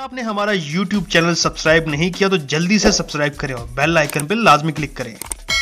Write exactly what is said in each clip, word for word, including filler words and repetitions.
आपने हमारा YouTube channel subscribe नहीं किया तो जल्दी से सब्सक्राइब करें और बेल आइकन पर लाजमी क्लिक करें।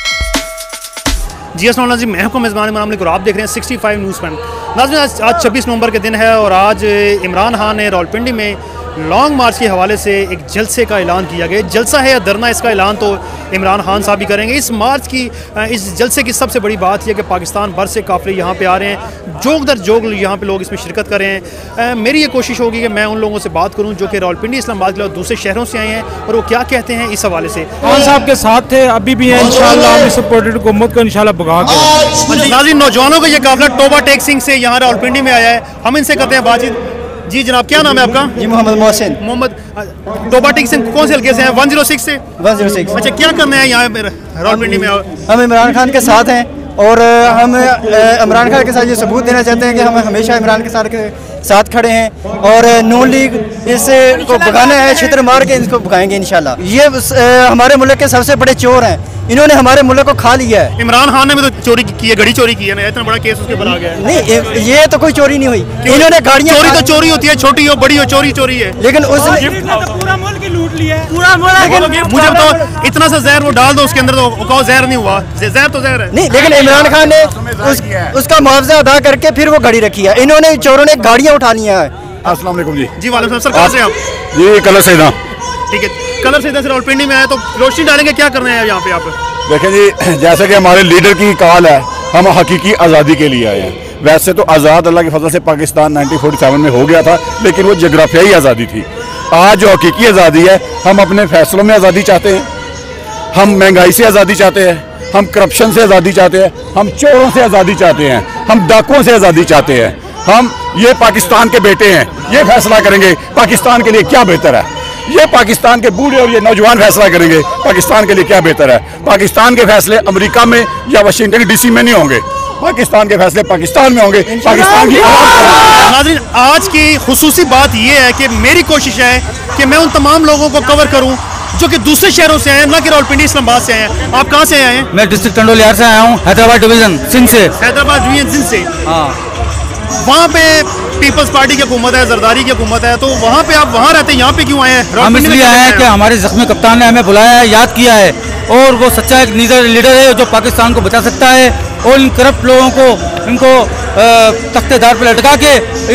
जी अस्सलाम वालेकुम, मैं हूं मेज़बान इमरान खान और आप देख रहे हैं सिक्सटी फाइव न्यूज़ पॉइंट। नाज़रीन, आज, आज छब्बीस नवंबर के दिन है और आज इमरान खान ने रावलपिंडी में लॉन्ग मार्च के हवाले से एक जलसे का ऐलान किया गया। जलसा है या धरना, इसका ऐलान तो इमरान खान साहब भी करेंगे। इस मार्च की इस जलसे की सबसे बड़ी बात यह कि पाकिस्तान भर से काफ़िले यहाँ पे आ रहे हैं, जोग दर जोग यहाँ पे लोग इसमें शिरकत कर रहे हैं। मेरी ये कोशिश होगी कि मैं उन लोगों से बात करूँ जो कि रावलपिंडी इस्लामाबाद के दूसरे शहरों से आए हैं और वो क्या कहते हैं इस हवाले से। खान साहब के साथ थे, अभी भी हैं, इंशाल्लाह सपोर्टेड हुकूमत को इंशाल्लाह भगा के। नाज़रीन, नौजवानों का ये काफिला टोबा टेक सिंह से यहाँ रावलपिंडी में आया है, हम इनसे करते हैं बातचीत। जी जनाब, क्या नाम है आपका? जी मोहम्मद मोहसिन। मोहम्मद टोबा टेक सिंह कौन से हल्के से हैं? वन ज़ीरो सिक्स से। One zero six. अच्छा, क्या करना है यहाँ रावलपिंडी में? हम इमरान खान के साथ हैं और हम इमरान खान के साथ ये सबूत देना चाहते हैं कि हम हमेशा इमरान के साथ के साथ खड़े हैं और नून लीग इसे को भगाना है, छितर मार के इसको भगाएंगे इंशाल्लाह। ये हमारे मुल्क के सबसे बड़े चोर हैं, इन्होंने हमारे मुल्क को खा लिया है। इमरान खान ने भी तो चोरी की है, घड़ी चोरी की है ना, इतना बड़ा केस उसके ऊपर आ गया है। नहीं, ये तो कोई चोरी नहीं हुई, इन्होंने गाड़ियाँ चोरी तो चोरी होती है, छोटी हो बड़ी हो, चोरी चोरी है। लेकिन उसने पूरा मुल्क ही लूट लिया है, पूरा मुझे बताओ, इतना सा जहर वो डाल दो उसके अंदर तो कहो जहर नहीं हुआ, जहर तो जहर है। नहीं, लेकिन इमरान खान ने उस, उसका मुआवजा अदा करके फिर वो गाड़ी रखी है। इन्होंने चोरों ने गाड़ियाँ उठा ली है। अस्सलाम वालेकुम जी। जी वालेकुम सर, कहाँ से आप? जी कलर से इधर। ठीक है, कलर से इधर से रावलपिंडी में आए तो रोशनी डालेंगे, क्या करना है यहाँ पे आप? देखें जी, जैसे कि हमारे लीडर की कॉल है, हम हकीकी आज़ादी के लिए आए हैं। वैसे तो आज़ाद अल्लाह के फजल से पाकिस्तान नाइनटीन फोर्टी सेवन में हो गया था, लेकिन वो जोग्राफियाई आज़ादी थी। आज जो हकीकी आज़ादी है, हम अपने फैसलों में आज़ादी चाहते हैं, हम महंगाई से आज़ादी चाहते हैं, हम करप्शन से आज़ादी चाहते हैं, हम चोरों से आज़ादी चाहते हैं, हम डाकुओं से आज़ादी चाहते हैं। हम ये पाकिस्तान के बेटे हैं, ये फैसला करेंगे पाकिस्तान के लिए क्या बेहतर है। ये पाकिस्तान के बूढ़े और ये नौजवान फैसला करेंगे पाकिस्तान के लिए क्या बेहतर है। पाकिस्तान के फैसले अमेरिका में या वाशिंगटन डीसी में नहीं होंगे, पाकिस्तान के फैसले पाकिस्तान में होंगे। पाकिस्तान की नाज़रीन, आज की खुसूसी बात यह है कि मेरी कोशिश है कि मैं उन तमाम लोगों को कवर करूं जो कि दूसरे शहरों से आए हैं, ना कि रावलपिंडी इस्लामाबाद से आए हैं। आप कहाँ से आए हैं? मैं डिस्ट्रिक्ट टंडोलियार से आया हूँ, हैदराबाद डिवीजन सिंध से। हैदराबाद डिवीजन सिंध से। हाँ, वहाँ पे पीपल्स पार्टी की हुकूमत है, जरदारी की हुकूमत है, तो वहाँ पे आप वहाँ रहते हैं, यहाँ पे क्यों आए हैं? हम इसलिए आए हैं कि हमारे जख्मी कप्तान ने हमें बुलाया है, याद किया है, और वो सच्चा एक लीडर लीडर है जो पाकिस्तान को बचा सकता है और इन करप्ट लोगों को इनको तख्तेदार पर लटका के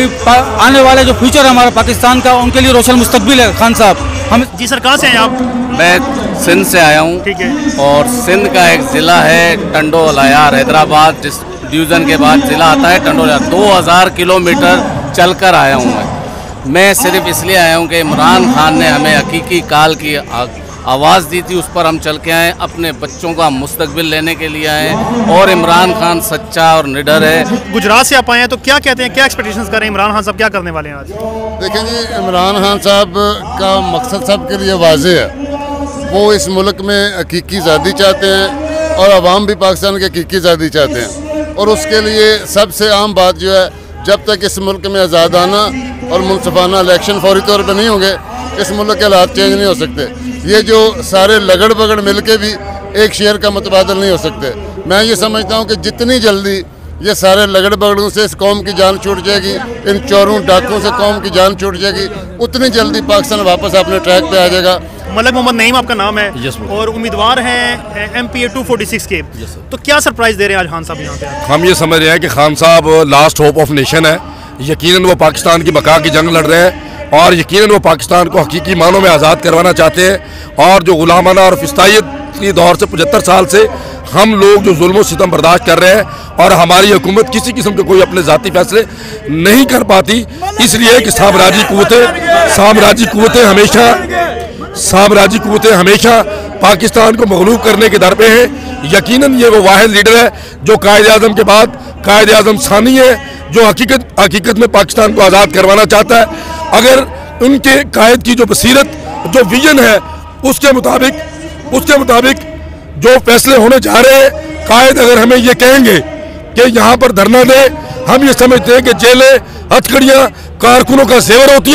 आने वाले जो फ्यूचर है हमारा पाकिस्तान का, उनके लिए रोशन मुस्तकबिल है। खान साहब, हम जी सर, कहाँ से हैं आप? मैं सिंध से आया हूँ। ठीक है। और सिंध का एक ज़िला है टंडोलियार, हैदराबाद डिवीज़न के बाद ज़िला आता है टंडोलियार। दो हज़ार किलोमीटर चलकर आया हूँ मैं मैं सिर्फ इसलिए आया हूँ कि इमरान खान ने हमें हकीकी काल की आवाज़ दी थी, उस पर हम चल के आए, अपने बच्चों का मुस्तकबिल लेने के लिए आए और इमरान खान सच्चा और निडर है। गुजरात से आप आए हैं तो क्या कहते हैं, क्या एक्सपेक्टेशंस कर रहे हैं? इमरान खान साहब क्या करने वाले हैं आज? देखें जी, इमरान खान साहब का मकसद सबके लिए वाज़ेह है। वो इस मुल्क में हकीकी आज़ादी चाहते हैं और अवाम भी पाकिस्तान की हकीकी आज़ादी चाहते हैं, और उसके लिए सबसे आम बात जो है, जब तक इस मुल्क में आज़ादाना और मुनसफाना इलेक्शन फौरी तौर पर नहीं होंगे, इस मुल्क के हालात चेंज नहीं हो सकते। ये जो सारे लगड़ बगड़ मिल के भी एक शेयर का मुतबादल नहीं हो सकते। मैं ये समझता हूँ कि जितनी जल्दी ये सारे लगड़ बगड़ों से इस कौम की जान छूट जाएगी, इन चोरों डाकुओं से कौम की जान छूट जाएगी, उतनी जल्दी पाकिस्तान वापस अपने ट्रैक पे आ जाएगा। मलक मोहम्मद नईम आपका नाम है। yes, और उम्मीदवार हैं M P A two forty six के। yes, तो क्या सरप्राइज दे रहे हैं आज खान साहब यहाँ पे? हम ये समझ रहे हैं कि खान साहब लास्ट होप ऑफ नेशन है। यकीनन वो पाकिस्तान की बका की जंग लड़ रहे हैं और यकीनन वो पाकिस्तान को हकीकी मानों में आज़ाद करवाना चाहते हैं। और जो गुलामाना और फिस्तायत की दौर से पचहत्तर साल से हम लोग जो जुल्म सितम बर्दाश्त कर रहे हैं और हमारी हुकूमत किसी किस्म के कोई अपने ज़ाती फैसले नहीं कर पाती, इसलिए कि साम्राज्यी कुव्वतें साम्राज्यी कुव्वतें हमेशा साम्राज्यी कुव्वतें हमेशा पाकिस्तान को मगलूब करने के दर पे हैं। यकीनन ये वो वाहिद लीडर है जो कायद आज़म के बाद कायद आज़म सानी है, जो हकीकत हकीकत में पाकिस्तान को आज़ाद करवाना चाहता है। अगर उनके कायद की जो बसीरत, जो विजन है, उसके मुताबिक उसके मुताबिक जो फैसले होने जा रहे हैं, कायद अगर हमें ये कहेंगे कि यहाँ पर धरना दे, हम ये समझते हैं कि जेलें हथकड़ियाँ कारकुनों का जेवर होती है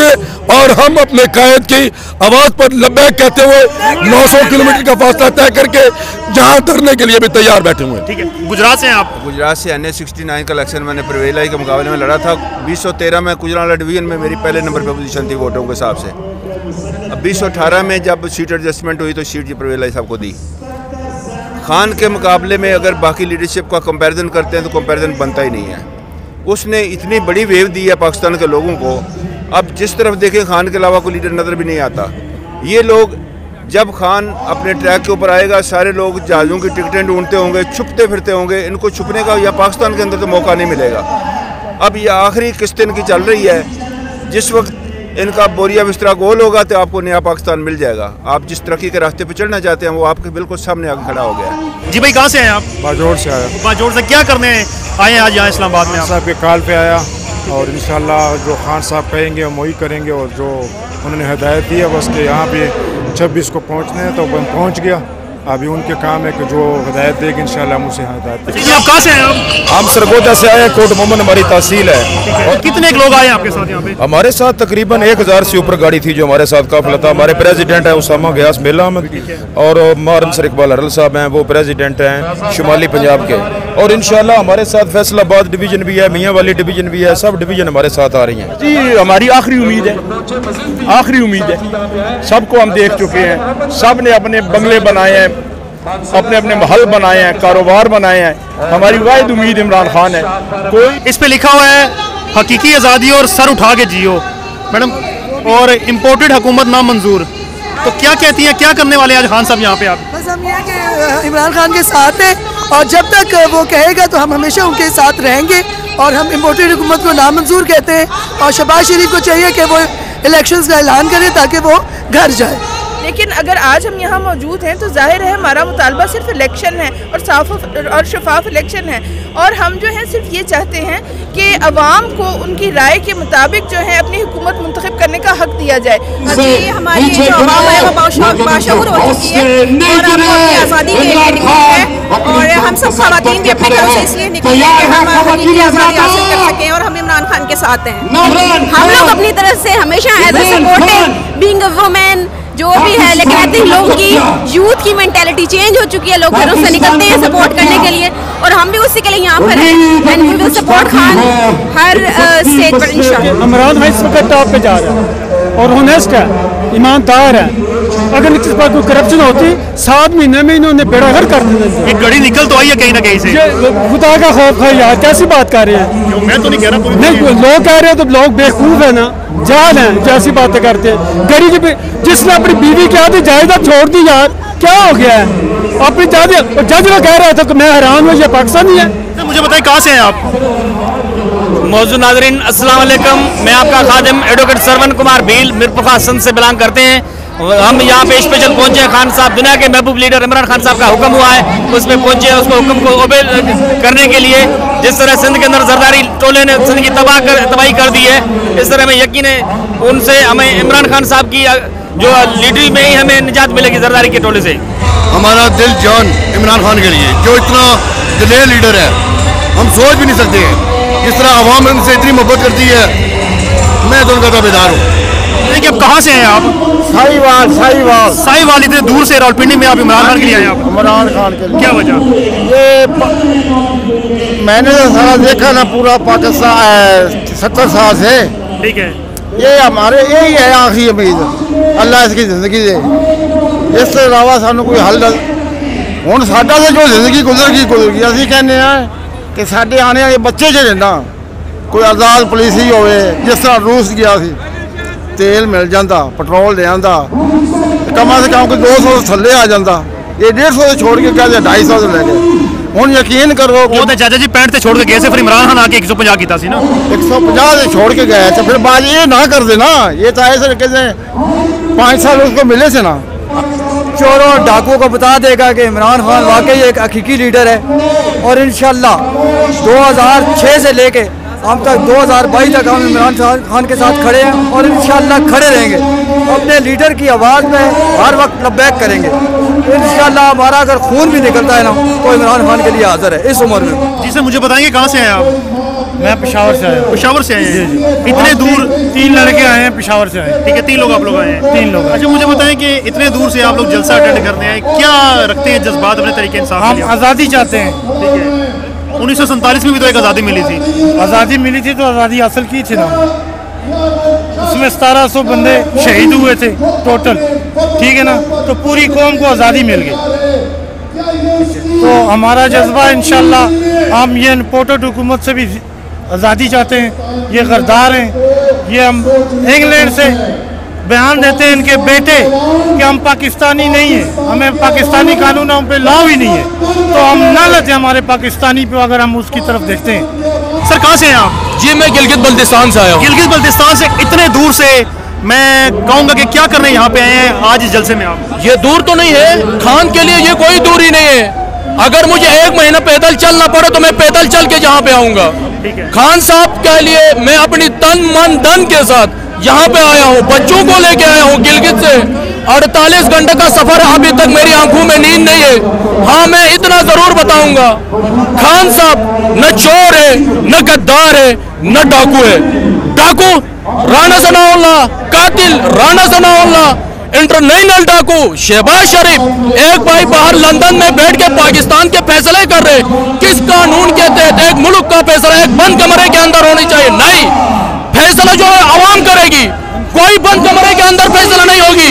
और हम अपने कायद की आवाज़ पर लब्बैक कहते हुए नौ सौ किलोमीटर का फासला तय करके जहाँ धरने के लिए भी तैयार बैठे हुए हैं। ठीक है, गुजरात से हैं आप? गुजरात से एन ए सिक्सटी नाइन का इलेक्शन मैंने परवेलाई के मुकाबले में लड़ा था। बीस सौ तेरह में गुजरात डिवीजन में मेरी पहले नंबर पर पोजीशन थी वोटों के हिसाब से। अब बीस सौ अठारह में जब सीट एडजस्टमेंट हुई तो सीट जी परवेलाई साहब को दी। खान के मुकाबले में अगर बाकी लीडरशिप का कंपैरिजन करते हैं तो कंपैरिजन बनता ही नहीं है। उसने इतनी बड़ी वेव दी है पाकिस्तान के लोगों को, अब जिस तरफ देखें खान के अलावा कोई लीडर नज़र भी नहीं आता। ये लोग जब खान अपने ट्रैक के ऊपर आएगा सारे लोग जहाज़ों की टिकटें ढूंढते होंगे, छुपते फिरते होंगे। इनको छुपने का या पाकिस्तान के अंदर तो मौका नहीं मिलेगा। अब ये आखिरी किस्त इनकी चल रही है, जिस वक्त इनका बोरिया बिस्तरा गोल होगा तो आपको नया पाकिस्तान मिल जाएगा। आप जिस तरक्की के रास्ते पर चढ़ना चाहते हैं वो आपके बिल्कुल सामने आके खड़ा हो गया है। जी भाई, कहाँ से हैं आप? बाजोड़ से आया। बाजोड़ से क्या करने आए हैं आज यहाँ इस्लामाबाद में? साहब के कॉल पे आया और इंशाल्लाह जो खान साहब कहेंगे हम वही करेंगे, और जो उन्होंने हिदायत दी है बस के यहाँ पे छब्बीस को पहुँचने हैं तो हम पहुँच गया। अभी उनके काम है कि जो हिदायत देगी इंशाल्लाह मुझसे हिदायत देगी। आप कहाँ से हैं आप? हम सरगोदा से आए, कोट मोहम्मद हमारी तहसील है। और कितने लोग आए आपके साथ यहाँ पे? हमारे साथ तकरीबन एक हज़ार से ऊपर गाड़ी थी जो हमारे साथ काफिला था। हमारे प्रेसिडेंट है उसामा गयास मेला अहमद, और मारन सर इकबाल हरल साहब हैं, वो प्रेसिडेंट हैं शुमाली पंजाब के। और इंशाल्लाह हमारे साथ फैसलाबाद डिवीजन भी है, मियाँ वाली डिवीजन भी है, सब डिवीजन हमारे साथ आ रही हैं। जी हमारी आखिरी उम्मीद है, आखिरी उम्मीद है। सबको हम देख चुके हैं, सब ने अपने बंगले बनाए हैं, अपने अपने महल बनाए हैं, कारोबार बनाए हैं। हमारी वाहिद उम्मीद इमरान खान है। कोई इस पे लिखा हुआ है हकीकी आज़ादी और सर उठा के जियो मैडम, और इम्पोर्टेड हुकूमत ना मंजूर। तो क्या कहती हैं, क्या करने वाले हैं आज खान साहब यहाँ पे आप? बस हम ये कि इमरान खान के साथ हैं और जब तक वो कहेगा तो हम हमेशा उनके साथ रहेंगे। और हम इम्पोर्टेड हुकूमत को नामंजूर कहते हैं और शहबाज शरीफ को चाहिए कि वो इलेक्शंस का ऐलान करें ताकि वो घर जाए। लेकिन अगर आज हम यहाँ मौजूद हैं तो जाहिर है हमारा मुतालबा सिर्फ इलेक्शन है और साफ और शफाफ इलेक्शन है। और हम जो है सिर्फ ये चाहते हैं कि अवाम को उनकी राय के मुताबिक जो है अपनी हुकूमत मुंतखब करने का हक दिया जाए। जी हमारी जो अवाम है वो बाशऊर हो चुकी है और अब अपनी आज़ादी के लिए निकली है। और हम सब खवातीन भी अपने घर से इसलिए निकली है कि हम हकीकी आज़ादी हासिल कर सकें और हम इमरान खान के साथ हैं। हम लोग अपनी तरफ से हमेशा as a supportive being a women जो भी है, लेकिन आई थिंक लोगों की यूथ की मेंटालिटी चेंज हो चुकी है। लोग घरों से निकलते हैं सपोर्ट करने के लिए और हम भी उसी के लिए यहाँ पर हैं and we will support Khan हर स्टेज पर इंशाल्लाह। इमरान खान इस वक्त टॉप पे जा रहा है और होनेस्ट है, ईमानदार है। अगर इस पर कोई करप्शन होती सात महीने में इन्होंने बेड़ा घर कर दिया। एक गड़ी निकल तो आई है कहीं ना कहीं से। खुदा का खौफ है यार, कैसी बात कर रहे हैं? मैं तो नहीं कह रहा, नहीं लोग कह रहे हैं तो लोग बेवकूफ है ना, जाल है जैसी बातें करते हैं। गरीब जिसने अपनी बीवी की आधी जायदाद छोड़ दी यार, क्या हो गया है? अपनी जायदाद जज लोग कह रहे थे मैं हैरान हूँ, ये पाकिस्तानी है। तो मुझे बताएं कहाँ से हैं आप? मौजूद नाजरीन अस्सलाम वालेकुम, मैं आपका खादिम एडवोकेट सरवन कुमार भील मिरपुखा हसन से बिलोंग करते हैं। हम यहाँ पे स्पेशल पहुँचे हैं। खान साहब दुनिया के महबूब लीडर इमरान खान साहब का हुक्म हुआ है, उसमें पहुँचे हैं उसको हुक्म को ओबे करने के लिए। जिस तरह सिंध के अंदर जरदारी टोले ने सिंध की तबाह कर तबाही कर दी है, इस तरह हमें यकीन है उनसे हमें इमरान खान साहब की जो लीडरी में ही हमें निजात मिलेगी जरदारी के टोले से। हमारा दिल जान इमरान खान के लिए, जो इतना दिलेर लीडर है हम सोच भी नहीं सकते हैं। जिस तरह आवाम उनसे इतनी मोहब्बत करती है, मैं तो उनका ताबेदार हूँ। देखिए अब कहाँ से हैं आप? साहिवाल साहिवाल साहिवाल इतने दूर से रावलपिंडी में आप इमरान खान के लिए आए आप? इमरान खान के लिए। क्या वजह? ये मैंने तो सारा देखा ना पूरा पाकिस्तान सत्तर साल से। ठीक है, ये हमारे यही है आखिरी उम्मीद, अल्लाह इसकी जिंदगी दे। इसके अलावा सानू कोई हल हुण साडा तो जो जिंदगी गुजर गई गुजर गई। असीं कहने हैं कि साडे आने वाले बच्चे ਜਿਹੜੇ ना कोई आज़ाद पुलिस ही होवे, जिस तरह रूस गया सी तेल मिल जाता, पेट्रोल ले आंदा, कम से कम कोई दो सौ थले आ जाता। ये डेढ़ सौ से छोड़ के क्या ढाई सौ से ले गए। हुण यकीन करो वो तो चाचा जी पैंठ से छोड़ के गए से, फिर इमरान खान आके एक सौ पचास कीता सी ना। एक सौ पचास से छोड़ के गए तो फिर बात ये ना कर देना। ये तो ऐसे कैसे पाँच साल उसको मिले थे ना। चोरों और डाकुओं को बता देगा कि इमरान खान वाकई एक हकीकी लीडर है और इंशाल्लाह दो हज़ार छह से लेके हम तक दो हज़ार बाईस तक हम इमरान खान के साथ खड़े हैं और इंशाल्लाह खड़े रहेंगे। अपने लीडर की आवाज़ में हर वक्त लब्बैक करेंगे। इंशाल्लाह हमारा अगर खून भी निकलता है ना तो इमरान खान के लिए हाजिर है इस उम्र में। जी सर, मुझे बताएंगे कहाँ से हैं आप? मैं पेशावर से आया हूँ। पेशावर से आए हैं? इतने दूर? तीन लड़के आए हैं, पेशावर से आए। ठीक है, तीन लोग आप लोग आए हैं? तीन लोग। अच्छा, मुझे बताएं कि इतने दूर से आप लोग जलसा अटेंड करने आए, क्या रखते हैं जज्बात अपने तरीके इंसाफ? हम आज़ादी चाहते हैं। ठीक है, उन्नीस सौ सैंतालीस में भी तो एक आज़ादी मिली थी। आज़ादी मिली थी तो आज़ादी हासिल की थी ना, उसमें सतारह सौ बंदे शहीद हुए थे टोटल, ठीक है ना, तो पूरी कौम को आज़ादी मिल गई। तो हमारा जज्बा इंशाल्लाह, हम ये इम्पोर्टेड हुकूमत से भी आज़ादी चाहते हैं। ये गद्दार हैं, ये हम इंग्लैंड से बयान देते हैं इनके बेटे कि हम पाकिस्तानी नहीं हैं, हमें पाकिस्तानी कानून हम पे लॉ भी नहीं है, तो हम ना लेते हमारे पाकिस्तानी पे अगर हम उसकी तरफ देखते हैं। सर कहाँ से हैं आप? जी मैं गिलगित बल्तिस्तान से आया हूँ। गिलगित बल्तिस्तान से इतने दूर से, मैं कहूँगा कि क्या करने यहाँ पे आए हैं आज इस जलसे में आप? ये दूर तो नहीं है, खान के लिए ये कोई दूरी नहीं है। अगर मुझे एक महीना पैदल चलना पड़े तो मैं पैदल चल के यहाँ पे आऊँगा। खान साहब के लिए मैं अपनी तन मन धन के साथ यहाँ पे आया हूँ, बच्चों को लेके आया हूँ गिलगित से। अड़तालीस घंटे का सफर है, अभी तक मेरी आंखों में नींद नहीं है। हाँ मैं इतना जरूर बताऊंगा, खान साहब न चोर है, न गद्दार है, न डाकू है। डाकू राणा सनाउल्लाह, कातिल राणा सनाउल्लाह, इंटरनेशनल डाकू शहबाज शरीफ, एक भाई बाहर लंदन में बैठ के पाकिस्तान के फैसले कर रहे। किस कानून के तहत एक मुल्क का फैसला एक बंद कमरे के अंदर होनी चाहिए? नहीं, फैसला जो है आवाम करेगी, कोई बंद कमरे के अंदर फैसला नहीं होगी।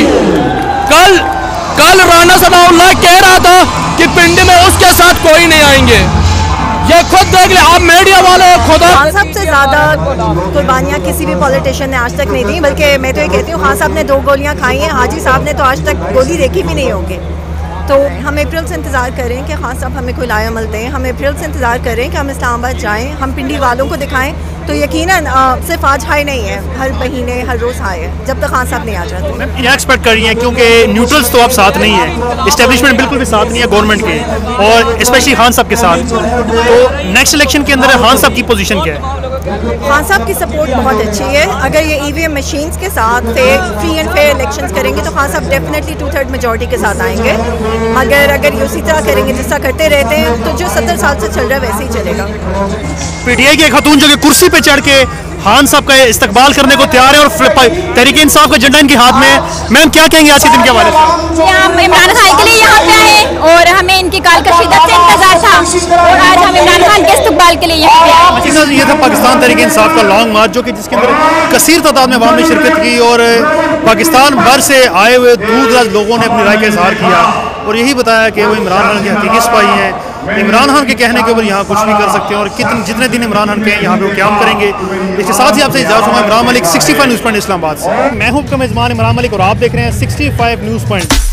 कल कल राणा सनाउल्लाह कह रहा था कि पिंडी में उसके साथ कोई नहीं आएंगे। ये खुद देख ले, आप मीडिया वाले खुदा। खान साहब से ज़्यादा कुर्बानियाँ किसी भी पॉलिटिशियन ने आज तक नहीं दी, बल्कि मैं तो ये कहती हूँ खान साहब ने दो गोलियाँ खाई हैं, हाजी साहब ने तो आज तक गोली देखी भी नहीं होगी। तो हम अप्रैल से इंतज़ार करें कि खान साहब हमें कोई लाया अमल दें, हम अप्रैल से इंतज़ार करें कि हम इस्लामाबाद जाएँ, हम पिंडी वालों को दिखाएं। तो यकीनन सिर्फ आज हाई नहीं है, हर महीने हर रोज़ हाई है, जब तक खान साहब नहीं आ जाते। क्या एक्सपेक्ट कर रही हैं, क्योंकि न्यूट्रल्स तो आप साथ नहीं है, इस्टेब्लिशमेंट बिल्कुल भी साथ नहीं है गवर्नमेंट के, और स्पेशली खान साहब के साथ, तो नेक्स्ट इलेक्शन के अंदर खान साहब की पोजीशन क्या है? खान साहब की सपोर्ट बहुत अच्छी है। अगर ये ई वी एम मशीन्स के साथ फ्री एंड फेयर इलेक्शंस करेंगे तो खान साहब डेफिनेटली टू थर्ड मेजॉरिटी के साथ आएंगे। मगर अगर ये उसी तरह करेंगे जिस तरह करते रहते हैं तो जो सत्तर साल से चल रहा है वैसे ही चलेगा। पीटीआई की एक खातून जो कि कुर्सी पे चढ़ के खान साहब का इस्तकबाल करने को तैयार है और तहरीक इंसाफ का झंडा इनके हाथ में है। मैम क्या कहेंगे आज के दिन के हवाले से? हम इमरान खान के लिए यहाँ पे आए और हमें इनकी काल कशीदत से इंतजार था और आज हम इमरान खान के इस्तकबाल के लिए यहाँ पे आए। ये था पाकिस्तान तहरीक इंसाफ का लॉन्ग मार्च, जो कि जिसके अंदर कसीर तादाद में अवाम ने शिरकत की और पाकिस्तान भर से आए हुए दूर दराज लोगों ने अपनी राय का इजहार किया और यही बताया कि वो इमरान खान के हकीकी सिपाही हैं। इमरान खान के कहने के ऊपर यहाँ कुछ भी कर सकते हैं और कितने जितने दिन इमरान खान कहें यहाँ पे वो क़याम करेंगे। इसके साथ ही आपसे इजाज़त दूंगा। Imran Malik sixty five news point Islamabad से। मैं हूं आपका मेज़बान इमरान मलिक और आप देख रहे हैं सिक्सटी फाइव न्यूज़ पॉइंट।